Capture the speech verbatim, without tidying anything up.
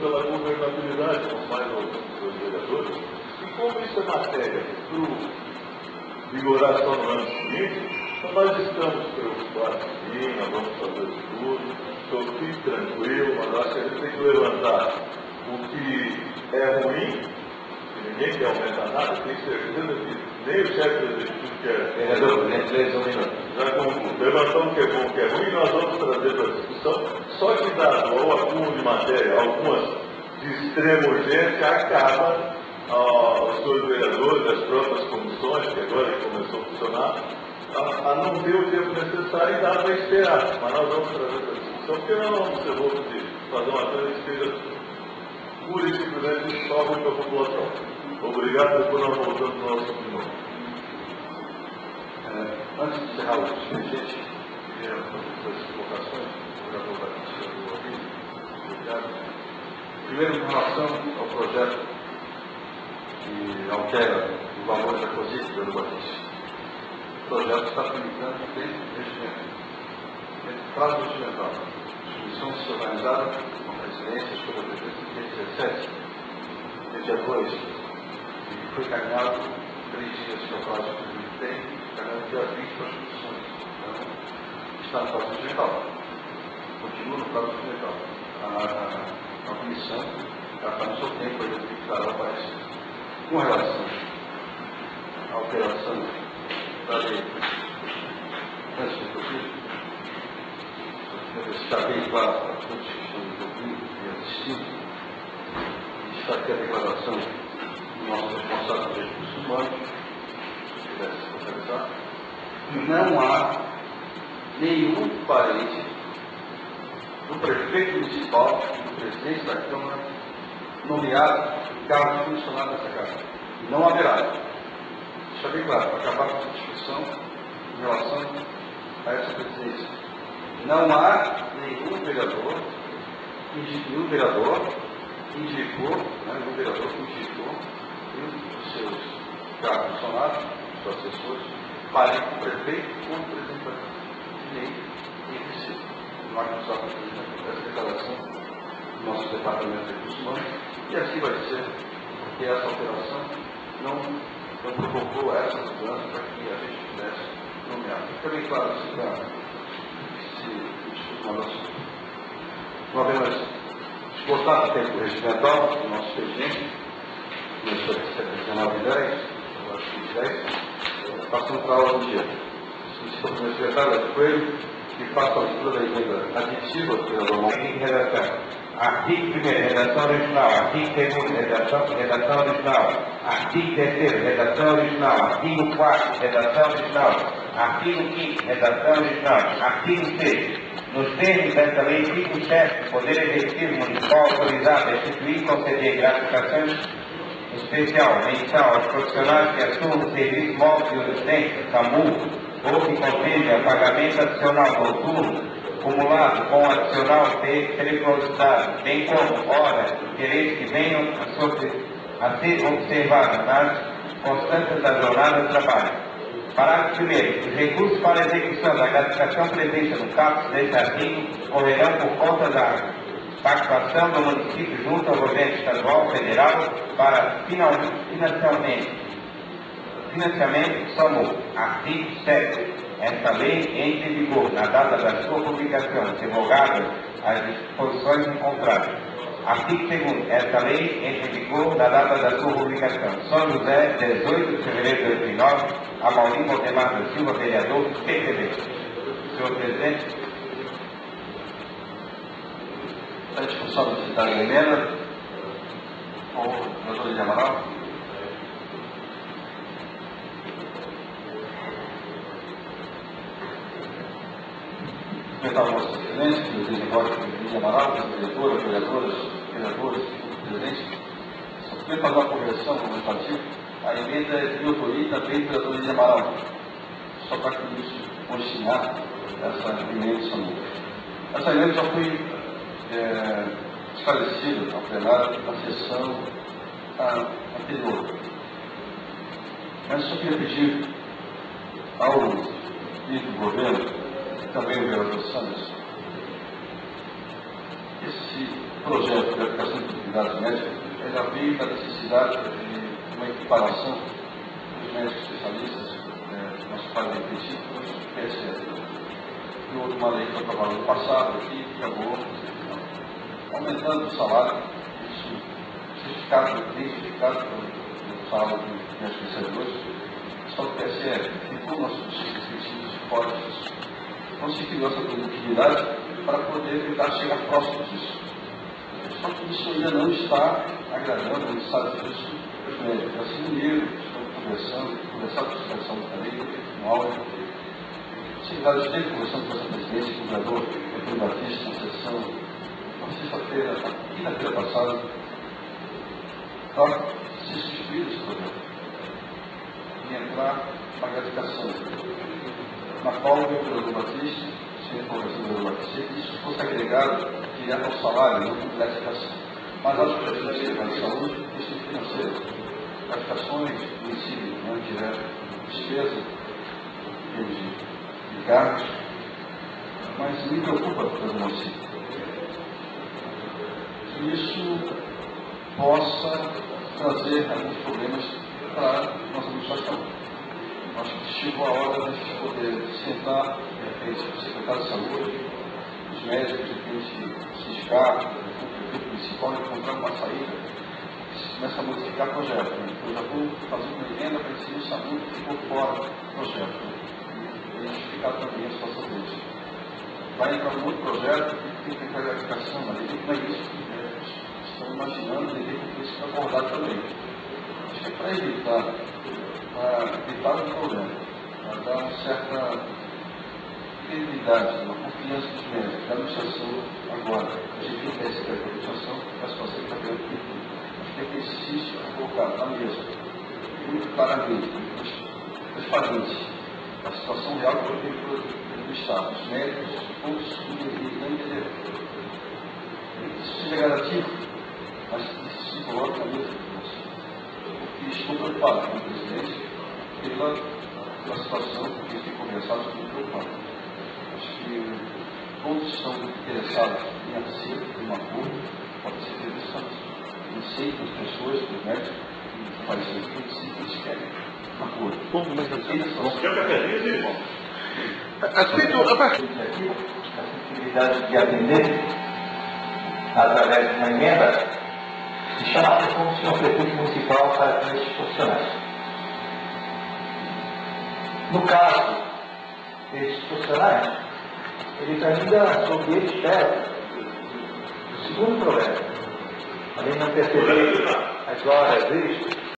pela governabilidade, como faz os vereadores, e como isso é matéria para vigorar só no ano seguinte, então nós estamos preocupados sim, nós vamos fazer tudo, estou fique tranquilo, mas acho que a gente tem que levantar o que é ruim, que ninguém quer aumentar nada, tenho certeza que nem o chefe do executivo quer. Vereador, gentileza, um minuto. Já concluo. Levantamos o que é bom, o que é ruim, nós vamos trazer para a discussão, só que dado ao acúmulo de matéria, algumas de extrema urgência, acaba ah, os senhores vereadores, as próprias comissões, que agora começou a funcionar, a, a não ter o tempo necessário e dá para esperar. Mas nós vamos trazer para a discussão, porque nós não vamos ser loucos de fazer uma coisa que seja pura e simplesmente só ruim para a população. Obrigado, depois nós voltamos para o nosso opinião. É, antes de encerrar o expediente, queria fazer duas colocações, o vereador Batista do Rio. Obrigado. Primeiro, em relação ao projeto que altera o valor da COSIC do Batista. O projeto está tramitando dentro do regimento, dentro do prazo regimental. As comissões se organizaram com a presidência sobre a presidência no dia dezessete, no dia dois, e foi encaminhado três dias que é o prazo que ele tem, encaminhado no dia vinte para as comissões. Então, está no prazo regimental. Continua no prazo regimental. A, a, a comissão ela está no seu tempo, ele tem que dar para isso. Com relação à alteração da lei antes do Covid, deve estar bem claro para todos que estão envolvidos e assistindo, e está aqui a declaração do nosso responsável de recursos humanos, se pudesse localizar, não há nenhum parente do prefeito municipal, do presidente da Câmara, nomeado em cargo de funcionário dessa casa. Não haverá. Deixa bem claro, para acabar com essa discussão em relação a essa presidência. Não há nenhum vereador, nenhum vereador indicou, né, nenhum vereador que indicou os seus cargos funcionários, os seus assessores, para o prefeito ou o presidente da Câmara. Nem entre si. Não há que usar essa declaração do nosso departamento de recursos humanos, e assim vai ser, porque essa alteração não, não provocou essa mudança para que a gente pudesse nomear. Fica bem claro isso para se discutir uma nossa. Uma vez mais, esgotado o tempo regimental do nosso expediente, começou a dezenove e dez, agora vinte e dez, passando para a aula do dia. Solicito ao primeiro secretário, Léo Coelho, que faça a leitura da emenda aditiva do vereador Monte. Artigo primeiro, redação original. Artigo segundo, redação, redação original. Artigo terceiro, redação original. Artigo quarto, redação original. Artigo quinto, redação original. Artigo sexto. Nos termos desta lei, fica o chefe do Poder Executivo Municipal autorizado a instituir e conceder gratificações especial, menção aos profissionais que assumem o serviço móvel de urgência, SAMU, ou que contemplam pagamento adicional noturno, acumulado com adicional de periculosidade, bem como horas e interesses que venham a, sofrer, a ser observadas nas constâncias da jornada de trabalho. Parágrafo primeiro. Os recursos para a execução da gratificação prevista no caput deste artigo correrão por conta da participação do município junto ao governo estadual federal para financiamento, financiamento SAMU. Artigo sete. Esta lei entra em vigor na data da sua publicação, revogada as disposições em contrato. Artigo segundo. Esta lei entra em vigor na data da sua publicação. São José, dezoito de fevereiro de dois mil e nove, a Maurinho Valdemar da Silva, vereador, P P B. Senhor Presidente. A discussão do secretário da emenda, o doutor Luiz Amaral. Cumprimentar o nosso excelência, o presidente Luiz Amaral, as diretoras, vereadoras, vereadores, presidentes. Só queria fazer uma correção legislativa. A emenda é de autoria também do vereador Luiz Amaral. Só para que isso continuar essa emenda SAMU. Essa emenda já foi é, esclarecida ao plenário na sessão a, anterior. Mas só queria pedir ao líder do governo, também o vereador Santos, esse projeto de aplicação de atividades médicas, ela veio da necessidade de uma equiparação dos médicos especialistas, é, nosso padre intensivo, com os P S S. E houve uma lei que foi aprovada no passado aqui, que acabou aumentando o salário, isso justificado, bem justificado pelo salário de médicos especialistas, só do P S S, ficou nossos específicos fora disso. Então se criou essa produtividade para poder tentar chegar próximo disso. Só que isso ainda não está agradando, a gente sabe disso, os médicos brasileiros, estão conversando, conversando com a Associação da Lei, no áudio. Secretário de Estado, conversando com essa presidência, com o governador Antônio Batista, na sessão, na sexta-feira, quinta-feira passada, para se substituir esse projeto e entrar na gratificação, na qual o governador Batista, sem conversando com o governador Batista, que isso fosse agregado direto ao salário, não com gratificação. Mas acho que a gente vai de saúde, questão financeira, gratificações do ensino, não direto, despesa, de de cargos, mas me preocupa pelo município. Que isso possa trazer alguns problemas para a nossa administração. Acho que chegou a hora de a gente poder sentar, de repente, o secretário de saúde, os médicos, de repente, o sindicato, o prefeito municipal, encontrar uma saída que começa a modificar o projeto. Eu já estou fazendo uma emenda para ensino de saúde que ficou fora do projeto. Justificar também a situação deles. Vai entrar um outro projeto que tem que ter clarificação, mas ele não é isso que os médicos estão imaginando, ele tem que ser abordado também. Acho que é para evitar, para evitar um problema, para dar uma certa credibilidade, uma confiança dos médicos, da administração agora. A gente não quer esse da administração, a situação que está criando tudo. Acho que é que existe a colocar na mesa, muito claramente, transparente, a situação real que foi do Estado, os médicos, todos não entenderam. Isso seja garantido, mas isso se coloca na mesa de nós. Porque estou preocupado com o presidente pela, pela situação que tem conversado, estou preocupado. Acho que todos estão interessados em acerto, em um acordo, pode ser interessante. Não sei que as pessoas, os médicos, que parecem que eles querem. Bom, mas Eu que agradeço, irmão. aceito a parte. A possibilidade de atender, através de uma emenda, e chamar a atenção do senhor prefeito municipal para com esses profissionais. No caso desses profissionais, eles ainda, sobre eles, esperam o segundo problema. Além de não perceber as horas extras,